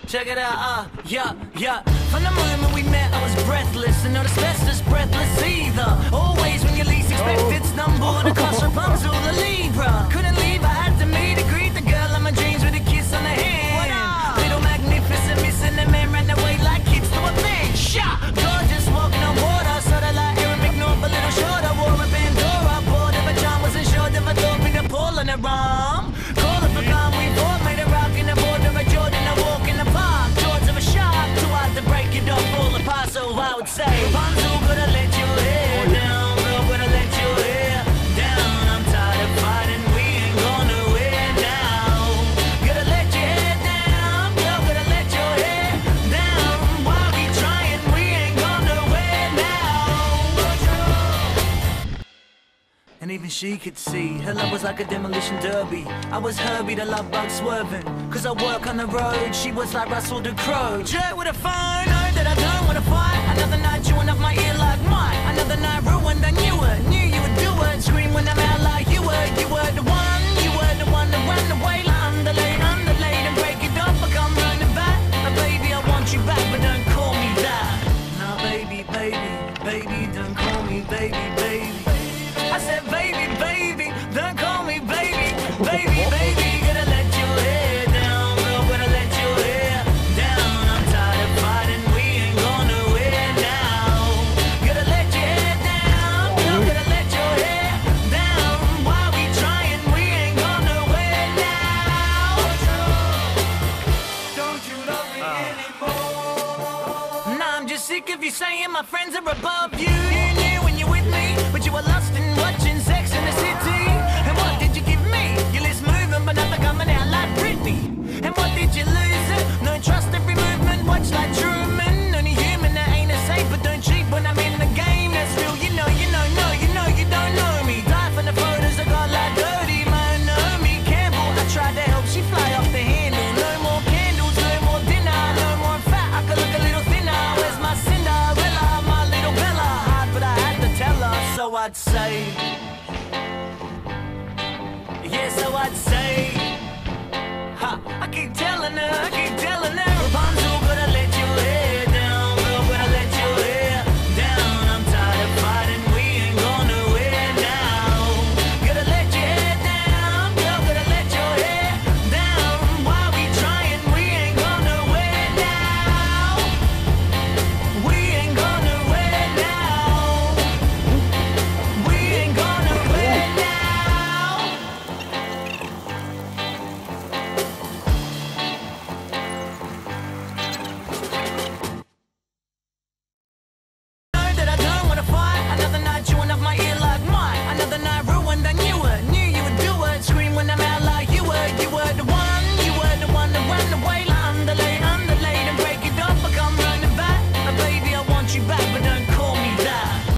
Check it out, yeah, yeah. From the moment we met, I was breathless, and not asbestos breathless either. Always when you least expect it, stumbled across Rapunzel, the Libra. Couldn't leave, I had to meet to greet the girl of my dreams with a kiss on the hand. Little magnificent, missing the man, ran away like kids to a big shot. Gorgeous, walking on water, sorta like Aaron McNaught, a little shorter. Wore a Pandora, bored if a charm wasn't short, if I thought me to pull on her arm. Call her for calm, we fought, made a rock in the border of Jordan, I walk in the park. Jaws of a shark, too hard to break it up, fall apart, so I would say Rapunzel, gonna let your hair down, girl, gonna let your hair down. I'm tired of fighting, we ain't going nowhere now. Gonna let your hair down, girl, gonna let your hair down. Why we trying, we ain't going nowhere now. And even she could see her love was like a demolition derby. I was Herbie, the love bug swerving, cause I work on the road. She was like Russell the Crowe, jerk with a phone, know that I don't wanna fight. Another night chewing up my ear like mine. Another night ruined, I knew you would do it. Scream when I'm out like you were the one that ran away like underlaid, and break it up, I come running back. Now baby, I want you back, but don't call me that. Now baby, don't call me baby. I said baby, don't call me baby. Gonna let your hair down, girl, gonna let your hair down. I'm tired of fighting, we ain't going nowhere now. Gonna let your hair down, girl, gonna let your hair down. Why we trying, we ain't going nowhere now. Don't you love me anymore? Nah, I'm just sick of you saying my friends are above you.